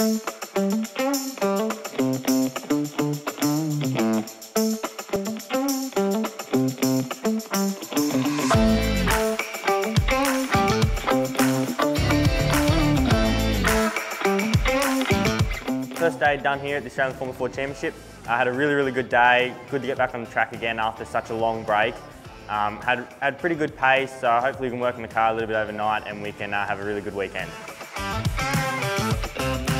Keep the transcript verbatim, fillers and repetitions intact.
First day done here at the Australian Formula four Championship. I had a really, really good day. Good to get back on the track again after such a long break. Um, had, had pretty good pace, so hopefully we can work on the car a little bit overnight and we can uh, have a really good weekend.